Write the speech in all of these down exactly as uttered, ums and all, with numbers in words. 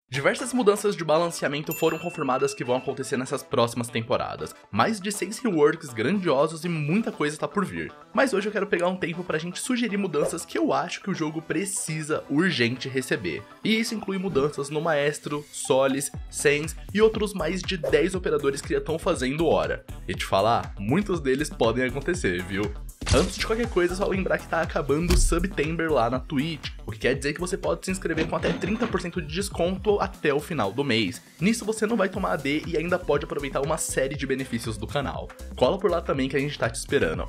Diversas mudanças de balanceamento foram confirmadas que vão acontecer nessas próximas temporadas. Mais de seis reworks grandiosos e muita coisa tá por vir. Mas hoje eu quero pegar um tempo pra gente sugerir mudanças que eu acho que o jogo precisa urgente receber. E isso inclui mudanças no Maestro, Solis, Sans e outros mais de dez operadores que já estão fazendo hora. E te falar, muitos deles podem acontecer, viu? Antes de qualquer coisa, só lembrar que tá acabando o Subtember lá na Twitch, o que quer dizer que você pode se inscrever com até trinta por cento de desconto até o final do mês. Nisso você não vai tomar A D e ainda pode aproveitar uma série de benefícios do canal. Cola por lá também que a gente tá te esperando.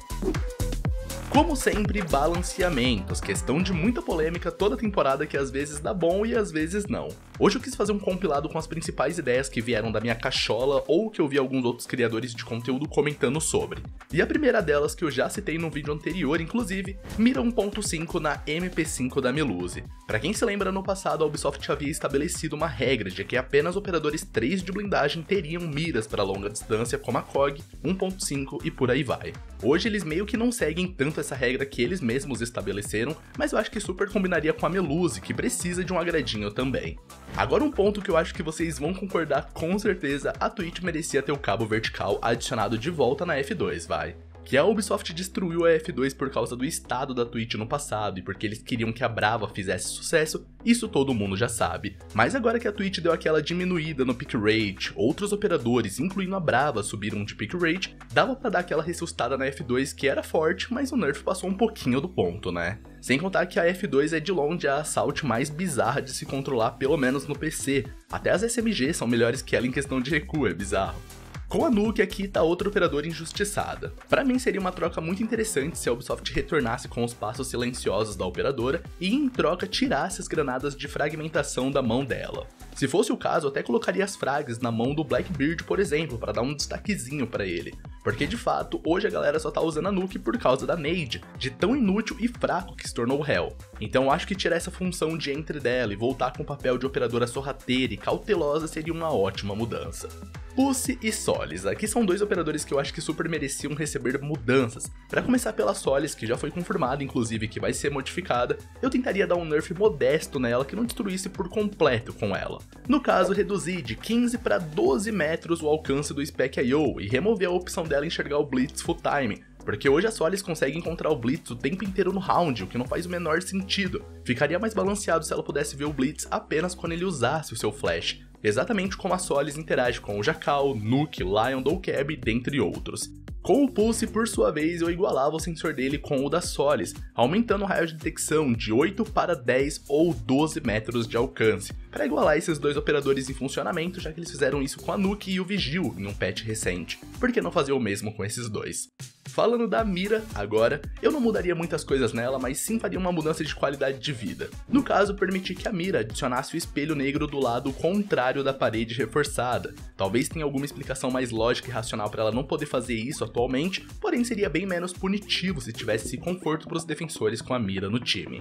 Como sempre, balanceamentos, questão de muita polêmica toda temporada que às vezes dá bom e às vezes não. Hoje eu quis fazer um compilado com as principais ideias que vieram da minha cachola ou que eu vi alguns outros criadores de conteúdo comentando sobre. E a primeira delas, que eu já citei no vídeo anterior, inclusive, mira um ponto cinco na M P cinco da Melusi. Pra quem se lembra, no passado a Ubisoft havia estabelecido uma regra de que apenas operadores três de blindagem teriam miras para longa distância como a C O G, um ponto cinco e por aí vai. Hoje eles meio que não seguem tanto essa regra que eles mesmos estabeleceram, mas eu acho que super combinaria com a Melusi, que precisa de um agradinho também. Agora um ponto que eu acho que vocês vão concordar com certeza, a Twitch merecia ter o cabo vertical adicionado de volta na F dois, vai. Que a Ubisoft destruiu a F dois por causa do estado da Twitch no passado e porque eles queriam que a Brava fizesse sucesso, isso todo mundo já sabe. Mas agora que a Twitch deu aquela diminuída no pick rate, outros operadores, incluindo a Brava, subiram de pick rate, dava pra dar aquela ressuscitada na F dois que era forte, mas o nerf passou um pouquinho do ponto, né? Sem contar que a F dois é de longe a assault mais bizarra de se controlar, pelo menos no P C. Até as S M G são melhores que ela em questão de recuo, é bizarro. Com a Nuke aqui tá outra operadora injustiçada. Pra mim seria uma troca muito interessante se a Ubisoft retornasse com os passos silenciosos da operadora e em troca tirasse as granadas de fragmentação da mão dela. Se fosse o caso, eu até colocaria as frags na mão do Blackbeard, por exemplo, para dar um destaquezinho pra ele. Porque de fato, hoje a galera só tá usando a Nuke por causa da nade, de tão inútil e fraco que se tornou o Hell. Então eu acho que tirar essa função de entry dela e voltar com o papel de operadora sorrateira e cautelosa seria uma ótima mudança. Pulse e Solis, aqui são dois operadores que eu acho que super mereciam receber mudanças. Pra começar pela Solis, que já foi confirmado inclusive que vai ser modificada, eu tentaria dar um nerf modesto nela que não destruísse por completo com ela. No caso, reduzir de quinze para doze metros o alcance do Spec I O e remover a opção dela enxergar o Blitz full time, porque hoje a Solis consegue encontrar o Blitz o tempo inteiro no round, o que não faz o menor sentido. Ficaria mais balanceado se ela pudesse ver o Blitz apenas quando ele usasse o seu flash, exatamente como a Solis interage com o Jackal, Nuke, Lion, Doucab, dentre outros. Com o Pulse, por sua vez, eu igualava o sensor dele com o da Solis, aumentando o raio de detecção de oito para dez ou doze metros de alcance, para igualar esses dois operadores em funcionamento, já que eles fizeram isso com a Nuke e o Vigil em um patch recente. Por que não fazer o mesmo com esses dois? Falando da mira, agora, eu não mudaria muitas coisas nela, mas sim faria uma mudança de qualidade de vida. No caso, permitir que a mira adicionasse o espelho negro do lado contrário da parede reforçada. Talvez tenha alguma explicação mais lógica e racional para ela não poder fazer isso atualmente, porém seria bem menos punitivo se tivesse esse conforto para os defensores com a mira no time.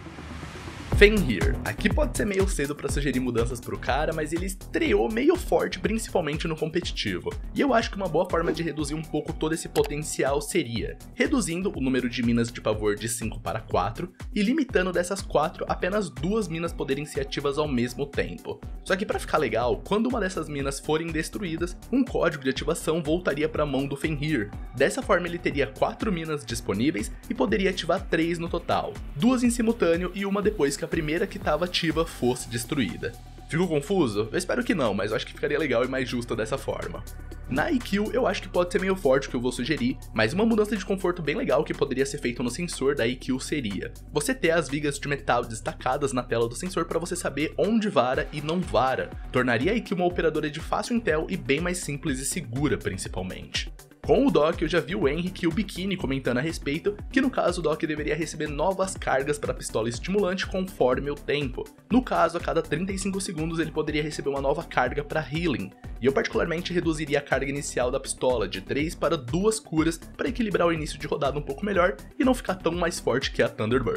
Fenrir. Aqui pode ser meio cedo pra sugerir mudanças pro cara, mas ele estreou meio forte, principalmente no competitivo. E eu acho que uma boa forma de reduzir um pouco todo esse potencial seria reduzindo o número de minas de pavor de cinco para quatro e limitando dessas quatro apenas duas minas poderem ser ativas ao mesmo tempo. Só que pra ficar legal, quando uma dessas minas forem destruídas, um código de ativação voltaria pra mão do Fenrir. Dessa forma ele teria quatro minas disponíveis e poderia ativar três no total, duas em simultâneo e uma depois que a primeira que estava ativa fosse destruída. Ficou confuso? Eu espero que não, mas eu acho que ficaria legal e mais justo dessa forma. Na I Q, eu acho que pode ser meio forte o que eu vou sugerir, mas uma mudança de conforto bem legal que poderia ser feita no sensor da I Q seria você ter as vigas de metal destacadas na tela do sensor para você saber onde vara e não vara. Tornaria a I Q uma operadora de fácil intel e bem mais simples e segura, principalmente. Com o Doc, eu já vi o Henrique e o Bikini comentando a respeito, que no caso o Doc deveria receber novas cargas para a pistola estimulante conforme o tempo. No caso, a cada trinta e cinco segundos ele poderia receber uma nova carga para Healing, e eu particularmente reduziria a carga inicial da pistola de três para duas curas para equilibrar o início de rodada um pouco melhor e não ficar tão mais forte que a Thunderbird.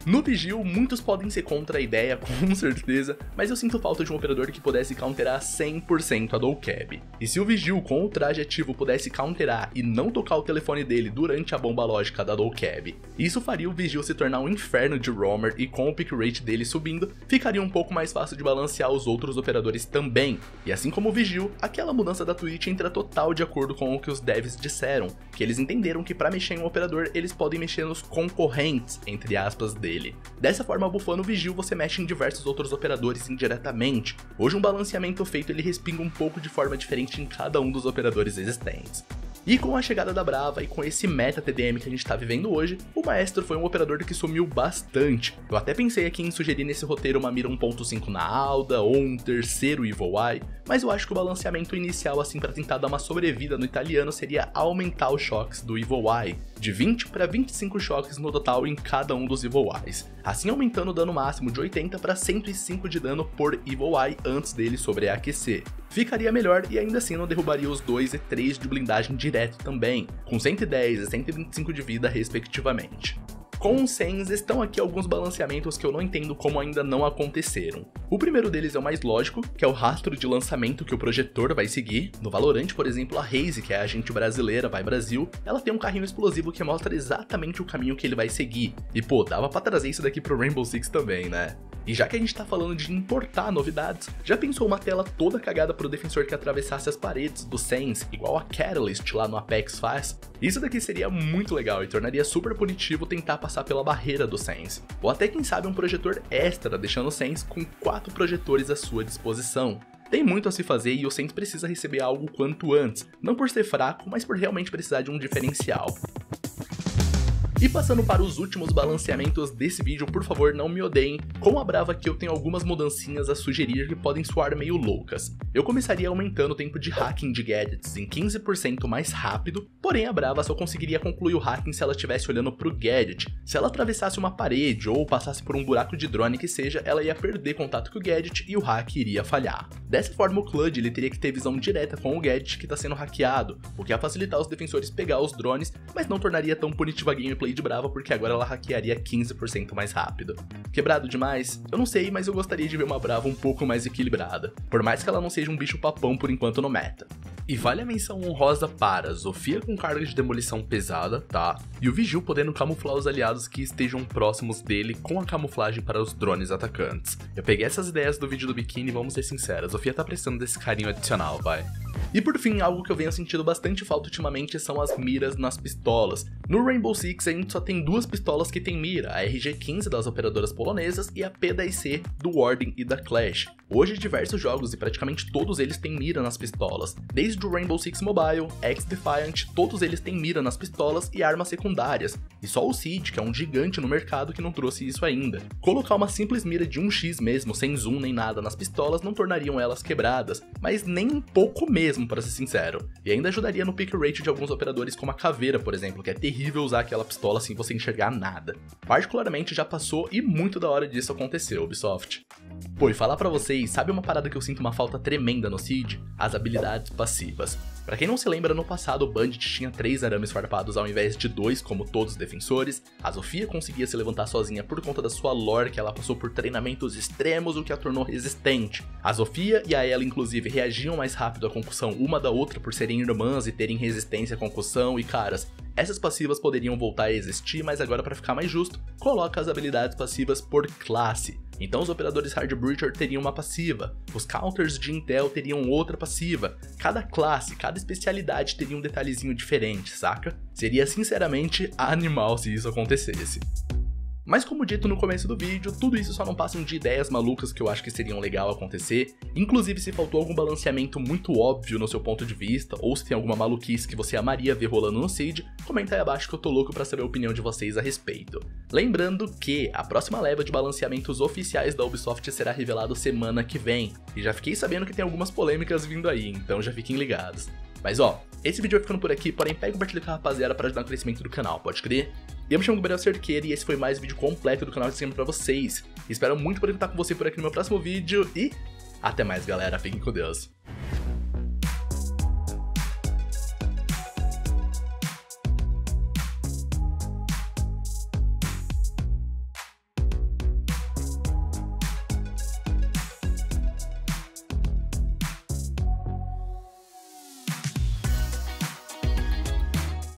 No Vigil, muitos podem ser contra a ideia, com certeza, mas eu sinto falta de um operador que pudesse counterar cem por cento a Doucab. E se o Vigil com o traje ativo pudesse counterar e não tocar o telefone dele durante a bomba lógica da Doucab, isso faria o Vigil se tornar um inferno de roamer e com o pick rate dele subindo, ficaria um pouco mais fácil de balancear os outros operadores também. E assim como o Vigil, aquela mudança da Twitch entra total de acordo com o que os devs disseram, que eles entenderam que para mexer em um operador, eles podem mexer nos concorrentes, entre aspas, dele. Dessa forma, bufando o Vigil, você mexe em diversos outros operadores indiretamente. Hoje um balanceamento feito ele respinga um pouco de forma diferente em cada um dos operadores existentes. E com a chegada da Brava e com esse meta T D M que a gente tá vivendo hoje, o Maestro foi um operador que sumiu bastante. Eu até pensei aqui em sugerir nesse roteiro uma mira um ponto cinco na Alda ou um terceiro Evil Eye, mas eu acho que o balanceamento inicial assim para tentar dar uma sobrevida no italiano seria aumentar os choques do Evil Eye, de vinte para vinte e cinco choques no total em cada um dos Evil Eyes, assim aumentando o dano máximo de oitenta para cento e cinco de dano por Evil Eye antes dele sobreaquecer. Ficaria melhor e ainda assim não derrubaria os dois e três de blindagem direto também, com cento e dez e cento e vinte e cinco de vida respectivamente. Com os cens estão aqui alguns balanceamentos que eu não entendo como ainda não aconteceram. O primeiro deles é o mais lógico, que é o rastro de lançamento que o projetor vai seguir. No Valorant, por exemplo, a Raze, que é a agente brasileira, vai Brasil, ela tem um carrinho explosivo que mostra exatamente o caminho que ele vai seguir. E pô, dava pra trazer isso daqui pro Rainbow Six também, né? E já que a gente tá falando de importar novidades, já pensou uma tela toda cagada pro defensor que atravessasse as paredes do cens, igual a Catalyst lá no Apex faz? Isso daqui seria muito legal e tornaria super punitivo tentar passar pela barreira do cens. Ou até quem sabe um projetor extra, deixando o cens com quatro projetores à sua disposição. Tem muito a se fazer e o cens precisa receber algo quanto antes, não por ser fraco, mas por realmente precisar de um diferencial. E passando para os últimos balanceamentos desse vídeo, por favor não me odeiem, com a Brava aqui eu tenho algumas mudancinhas a sugerir que podem soar meio loucas. Eu começaria aumentando o tempo de hacking de gadgets em quinze por cento mais rápido, porém a Brava só conseguiria concluir o hacking se ela estivesse olhando para o gadget. Se ela atravessasse uma parede ou passasse por um buraco de drone que seja, ela ia perder contato com o gadget e o hack iria falhar. Dessa forma o Clud ele teria que ter visão direta com o gadget que está sendo hackeado, o que ia facilitar os defensores pegar os drones, mas não tornaria tão punitiva a gameplay de Brava porque agora ela hackearia quinze por cento mais rápido. Quebrado demais? Eu não sei, mas eu gostaria de ver uma Brava um pouco mais equilibrada, por mais que ela não seja um bicho papão por enquanto no meta. E vale a menção honrosa para Zofia com carga de demolição pesada, tá? E o Vigil podendo camuflar os aliados que estejam próximos dele com a camuflagem para os drones atacantes. Eu peguei essas ideias do vídeo do biquíni e vamos ser sinceros, a Zofia tá precisando desse carinho adicional, vai. E por fim, algo que eu venho sentindo bastante falta ultimamente são as miras nas pistolas. No Rainbow Six a gente só tem duas pistolas que tem mira, a R G quinze das operadoras polonesas e a P dez C do Warden e da Clash. Hoje diversos jogos e praticamente todos eles têm mira nas pistolas, desde o Rainbow Six Mobile, X-Defiant, todos eles têm mira nas pistolas e armas secundárias, e só o Seed, que é um gigante no mercado que não trouxe isso ainda. Colocar uma simples mira de um xis mesmo, sem zoom nem nada nas pistolas não tornariam elas quebradas, mas nem um pouco mesmo, para ser sincero, e ainda ajudaria no pick rate de alguns operadores como a Caveira, por exemplo, que é terrível usar aquela pistola sem você enxergar nada. Particularmente já passou e muito da hora disso aconteceu, Ubisoft. Pô, e falar pra vocês, sabe uma parada que eu sinto uma falta tremenda no Seed? As habilidades passivas. Pra quem não se lembra, no passado o Bandit tinha três arames farpados ao invés de dois, como todos os defensores. A Zofia conseguia se levantar sozinha por conta da sua lore, que ela passou por treinamentos extremos, o que a tornou resistente. A Zofia e a Ela, inclusive, reagiam mais rápido à concussão uma da outra por serem irmãs e terem resistência à concussão, e caras, essas passivas poderiam voltar a existir, mas agora pra ficar mais justo, coloca as habilidades passivas por classe. Então os operadores Hard Breacher teriam uma passiva, os counters de Intel teriam outra passiva, cada classe, cada especialidade teria um detalhezinho diferente, saca? Seria sinceramente animal se isso acontecesse. Mas como dito no começo do vídeo, tudo isso só não passam de ideias malucas que eu acho que seriam legal acontecer. Inclusive, se faltou algum balanceamento muito óbvio no seu ponto de vista, ou se tem alguma maluquice que você amaria ver rolando no Seed, comenta aí abaixo que eu tô louco pra saber a opinião de vocês a respeito. Lembrando que a próxima leva de balanceamentos oficiais da Ubisoft será revelado semana que vem, e já fiquei sabendo que tem algumas polêmicas vindo aí, então já fiquem ligados. Mas ó, esse vídeo vai ficando por aqui, porém pega e compartilha com a rapaziada pra ajudar no crescimento do canal, pode crer? Eu me chamo Gabriel Cerqueira e esse foi mais um vídeo completo do canal de sempre pra vocês. Espero muito poder estar com você por aqui no meu próximo vídeo e até mais galera, fiquem com Deus.